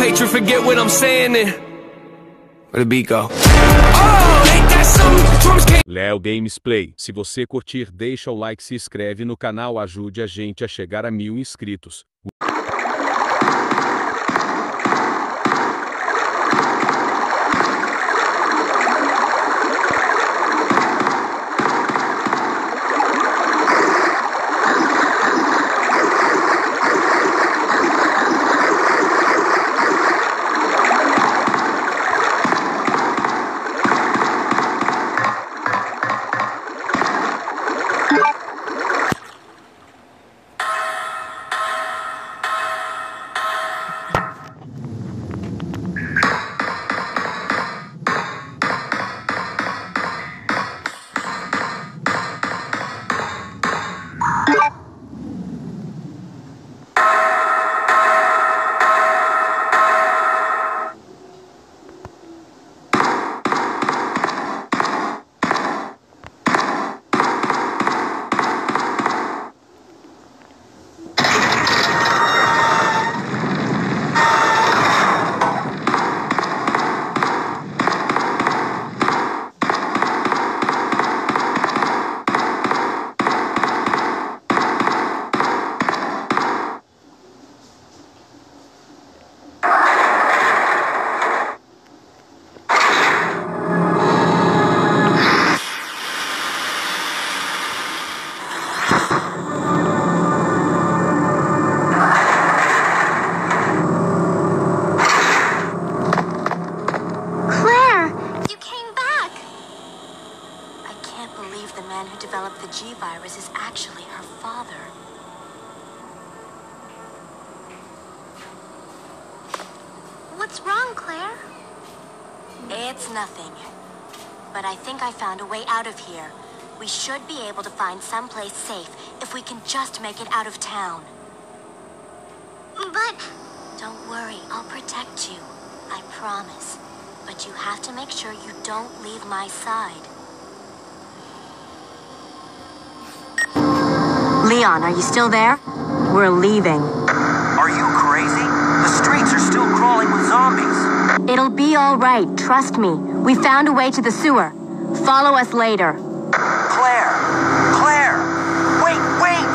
hatred, forget what I'm saying then. Where the beat go? Oh, ain't that something? Drums can't... Léo Gamesplay. Se você curtir, deixa o like, se inscreve no canal, ajude a gente a chegar a 1000 inscritos. The man who developed the G-Virus is actually her father. What's wrong, Claire? It's nothing. But I think I found a way out of here. We should be able to find someplace safe if we can just make it out of town. But... Don't worry, I'll protect you. I promise. But you have to make sure you don't leave my side. Leon, are you still there? We're leaving. Are you crazy? The streets are still crawling with zombies. It'll be all right, trust me. We found a way to the sewer. Follow us later. Claire! Claire! Wait, wait!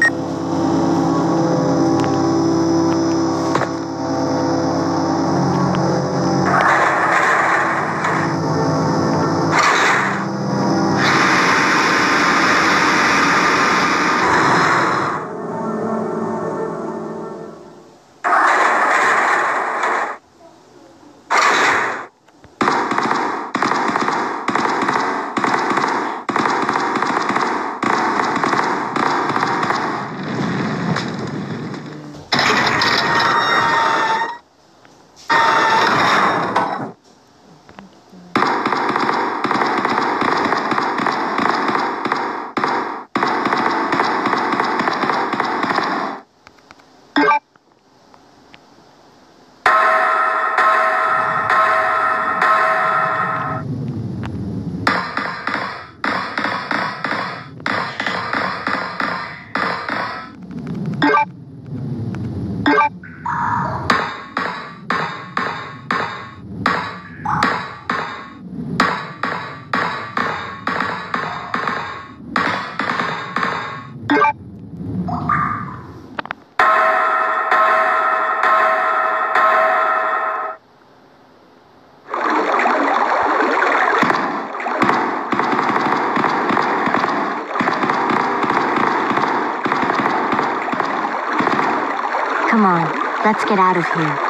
Come on, let's get out of here.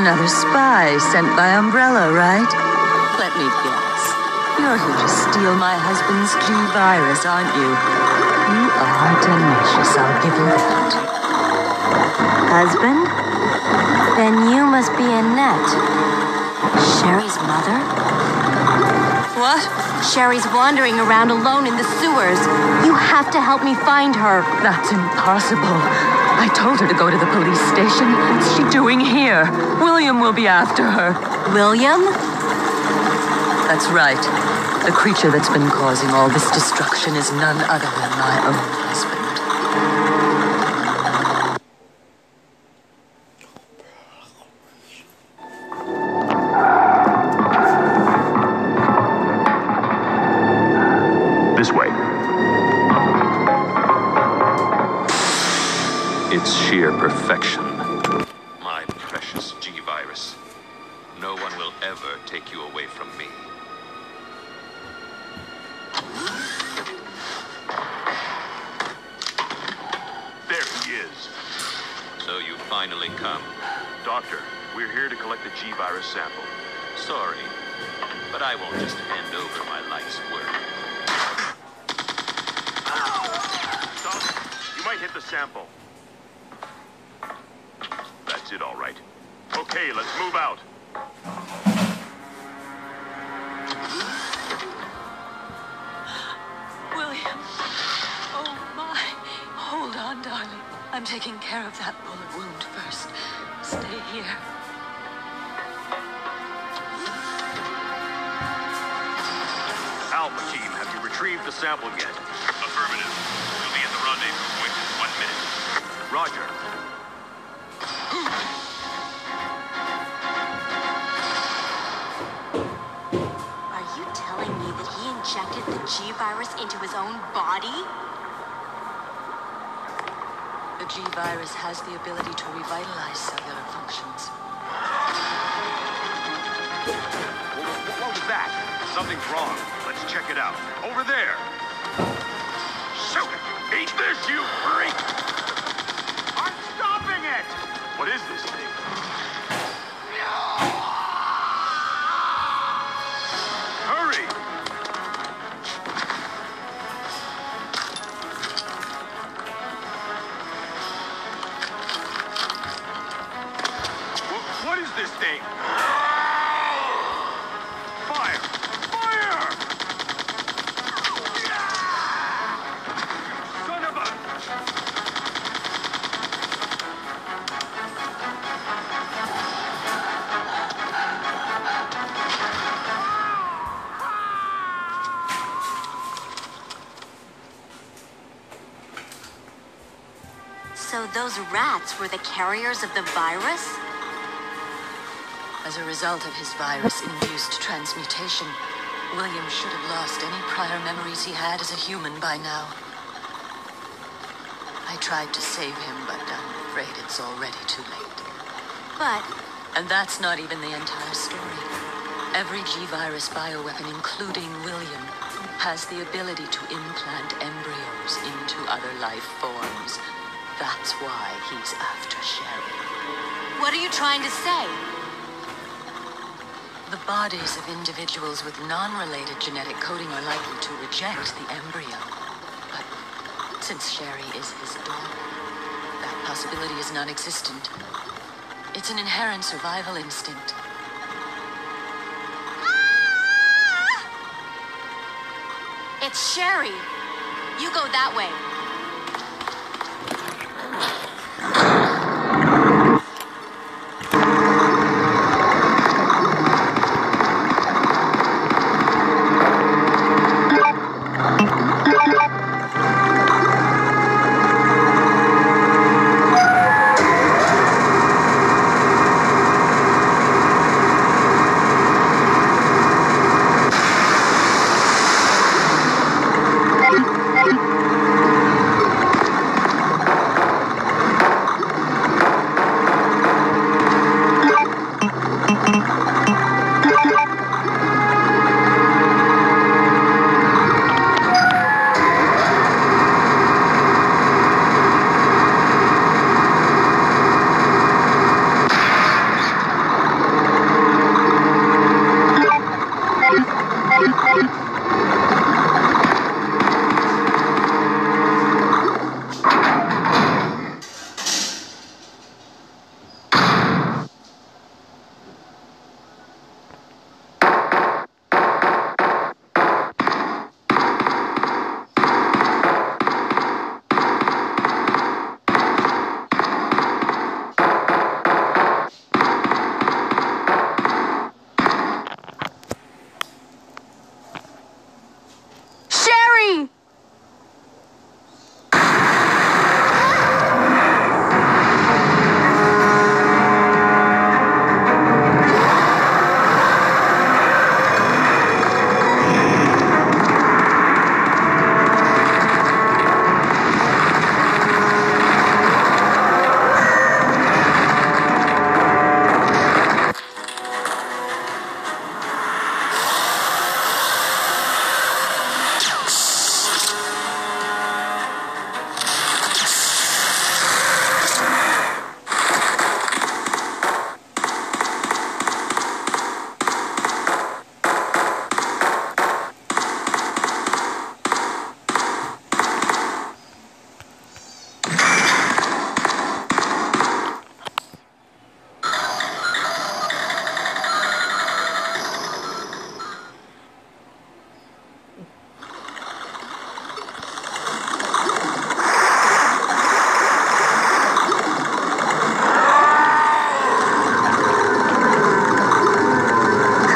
another spy sent by Umbrella, right? Let me guess. You're here to steal my husband's G-Virus, aren't you? You are tenacious, I'll give you that. Husband? Then you must be Annette. Sherry's mother? What? Sherry's wandering around alone in the sewers. You have to help me find her. That's impossible. I told her to go to the police station. What's she doing here? William will be after her. William? That's right. The creature that's been causing all this destruction is none other than my own husband. This way. It's sheer perfection. My precious G-Virus. No one will ever take you away from me. There he is. So you finally come. Doctor, we're here to collect the G-Virus sample. Sorry, but I won't just hand over my life's work. Stop. You might hit the sample. That's it, all right. Okay, let's move out. William. Oh, my. Hold on, darling. I'm taking care of that bullet wound first. Stay here. Alpha team, have you retrieved the sample yet? Affirmative. We'll be at the rendezvous point in 1 minute. Roger. Are you telling me that he injected the G-Virus into his own body? The G-Virus has the ability to revitalize cellular functions. What was that? Something's wrong. Let's check it out. Over there. Shoot! Eat this, you freak! I'm stopping it! What is this thing? Hurry! What is this thing? Fire! Fire! Son of a... So those rats were the carriers of the virus? As a result of his virus-induced transmutation, William should have lost any prior memories he had as a human by now. I tried to save him, but I'm afraid it's already too late. But And that's not even the entire story. Every G-Virus bioweapon, including William, has the ability to implant embryos into other life forms. That's why he's after Sherry. what are you trying to say? The bodies of individuals with non-related genetic coding are likely to reject the embryo. But since Sherry is his daughter, that possibility is non-existent. It's an inherent survival instinct. It's Sherry. You go that way.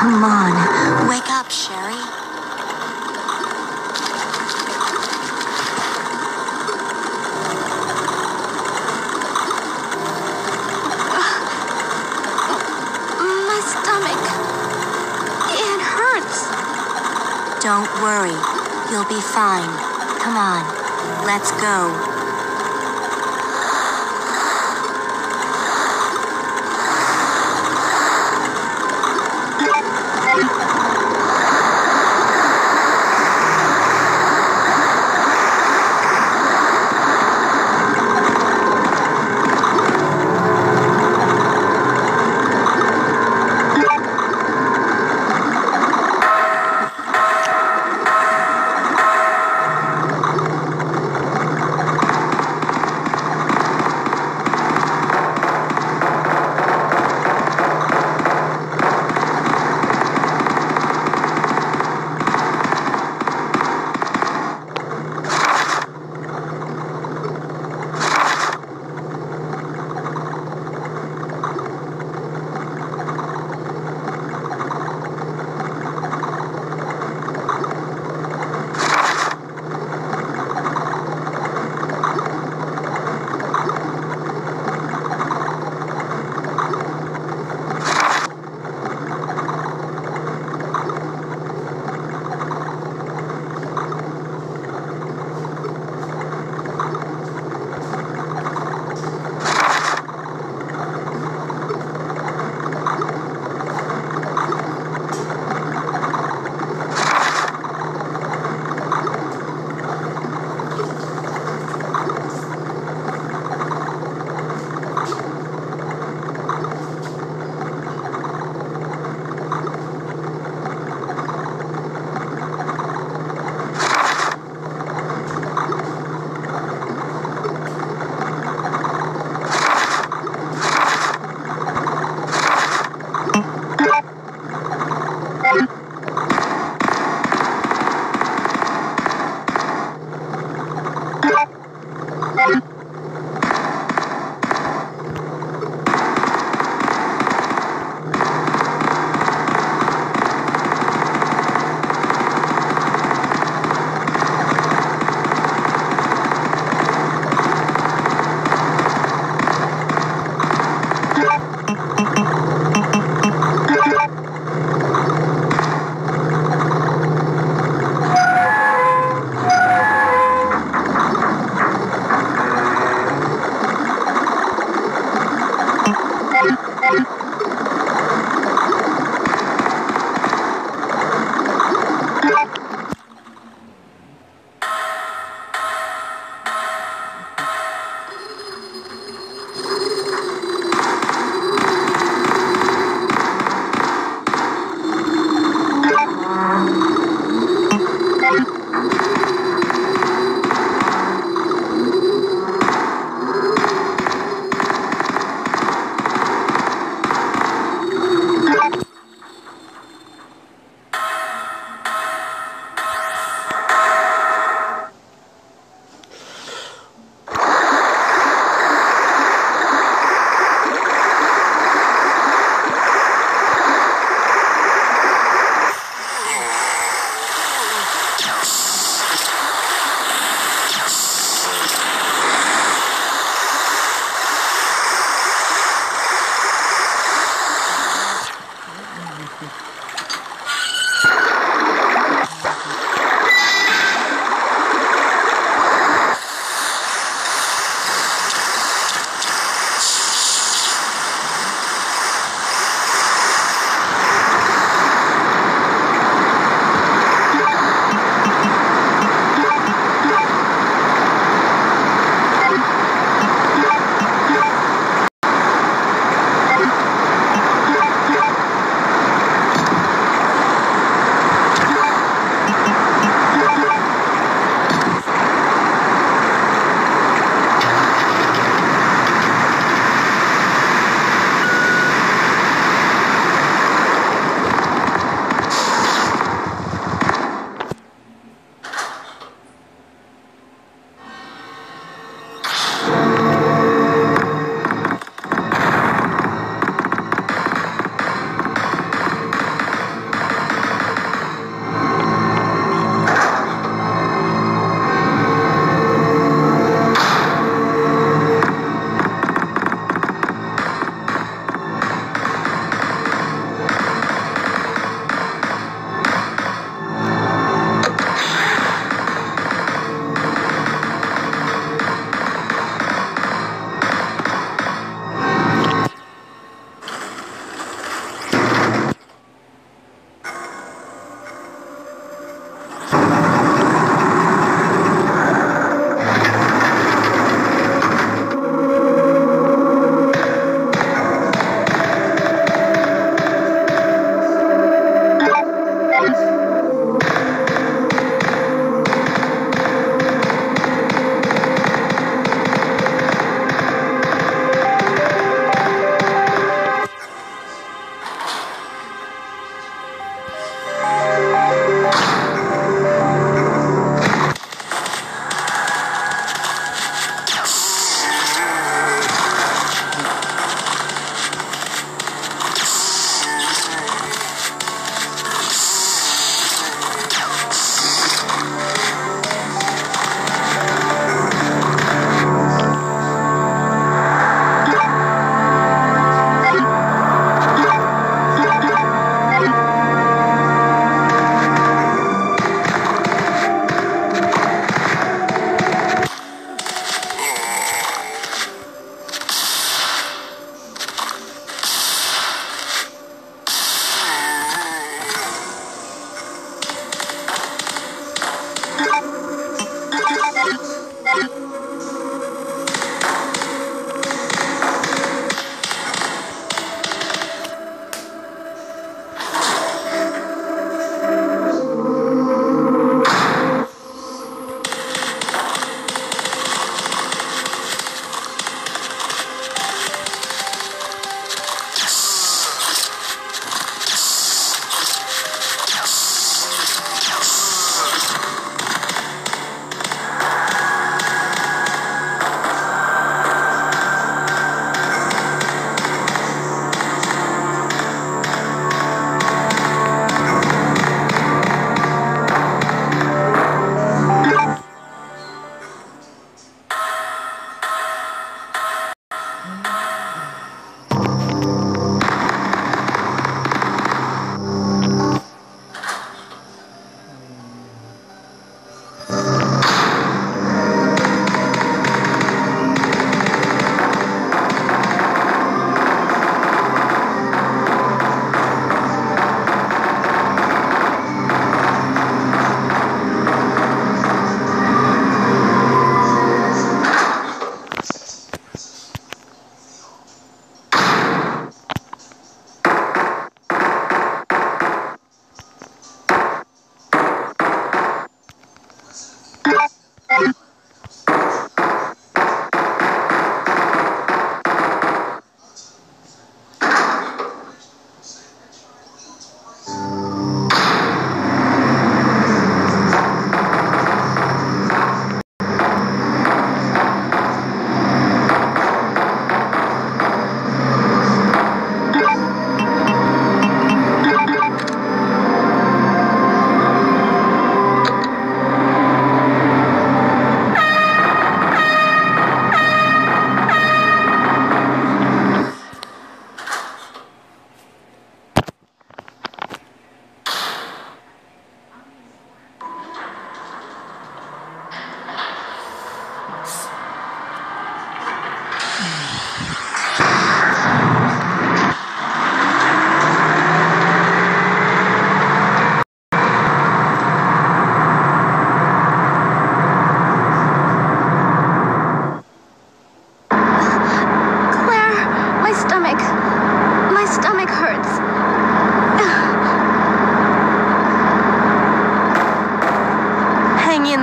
Come on, wake up, Sherry. My stomach. It hurts. Don't worry. You'll be fine. Come on, let's go.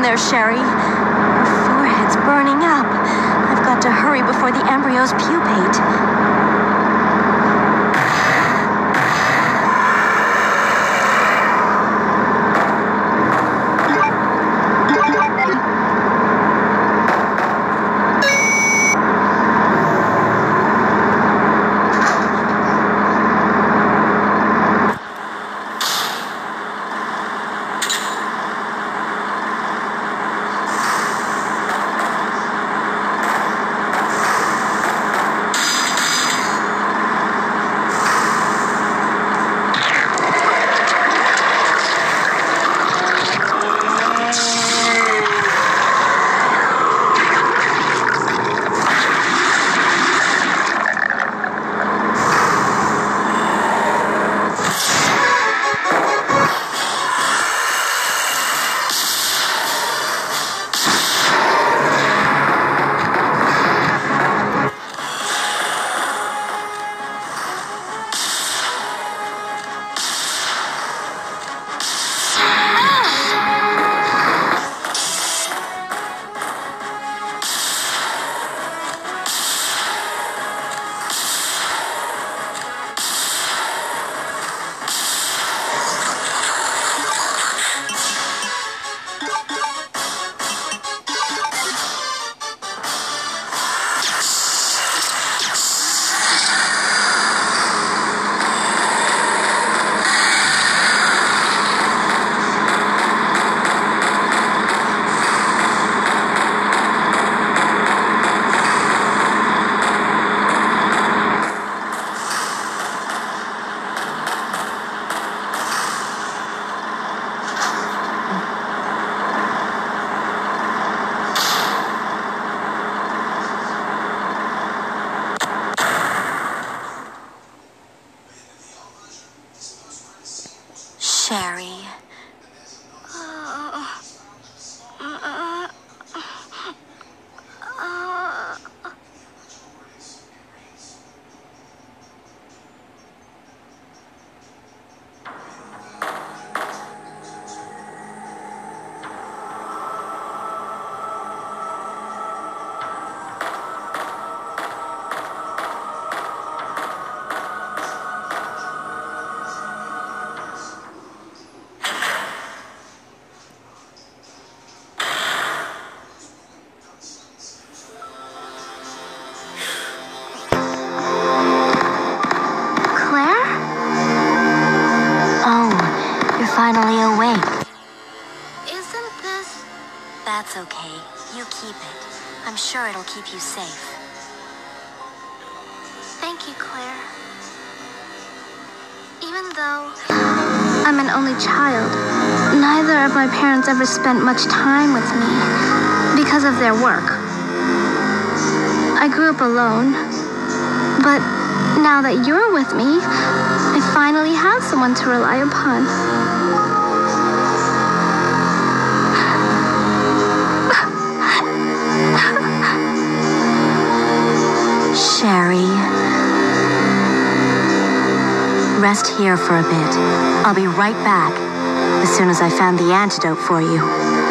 there, Sherry. Your forehead's burning up. I've got to hurry before the embryos pupate. Sherry. Finally awake. Isn't this... That's okay. You keep it. I'm sure it'll keep you safe. Thank you, Claire. Even though I'm an only child, neither of my parents ever spent much time with me because of their work. I grew up alone, but now that you're with me, I finally have someone to rely upon. Sherry. Rest here for a bit. I'll be right back as soon as I found the antidote for you.